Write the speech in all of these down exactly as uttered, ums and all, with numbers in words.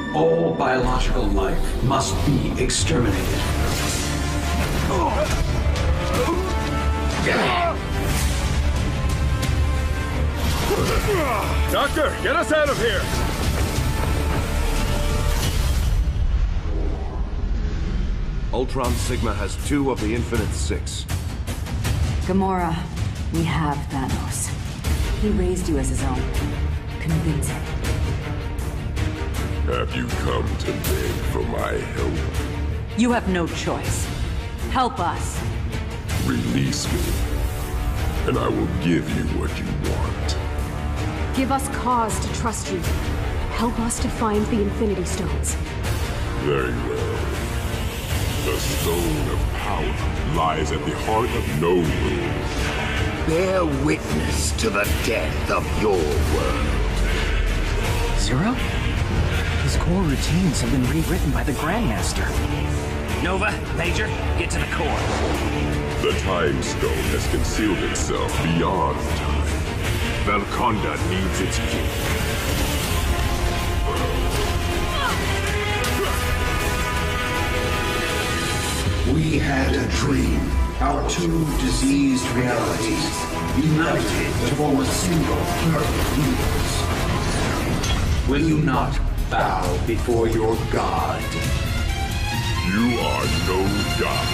All biological life must be exterminated. Doctor, get us out of here! Ultron Sigma has two of the Infinite Six. Gamora, we have Thanos. He raised you as his own. Convince him. Have you come to beg for my help? You have no choice. Help us. Release me, and I will give you what you want. Give us cause to trust you. Help us to find the Infinity Stones. Very well. The Stone of Power lies at the heart of Knowrune. Bear witness to the death of your world. Zero? His core routines have been rewritten by the Grandmaster. Nova, Major, get to the core. The Time Stone has concealed itself beyond time. Valkonda needs its king. We had a dream. Our two diseased realities united to form a single perfect universe. Will you not bow before your god? You are no god.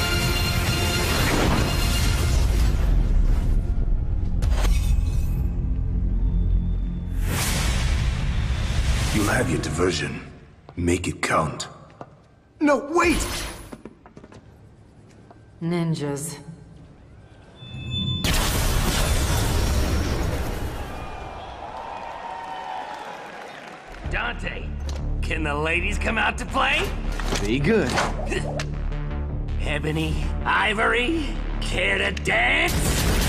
You'll have your diversion. Make it count. No, wait! Ninjas. Dante, can the ladies come out to play? Be good. Ebony, Ivory, care to dance?